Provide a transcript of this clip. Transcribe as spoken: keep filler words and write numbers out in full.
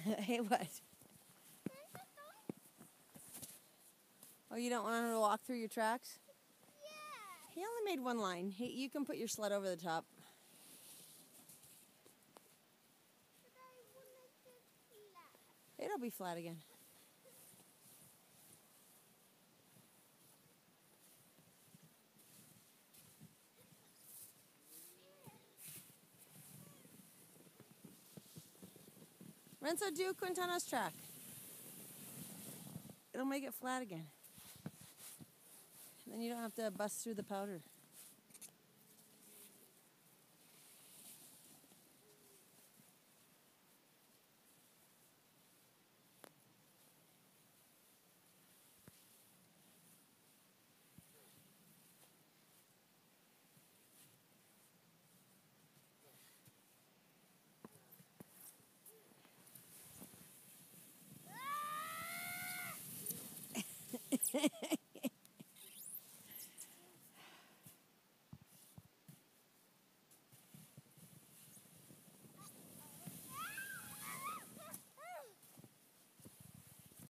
Hey, what? Oh, you don't want him to walk through your tracks? Yeah. He only made one line. He, you can put your sled over the top. But I want it flat. It'll be flat again. Renzo, do Quintana's track. It'll make it flat again. And then you don't have to bust through the powder.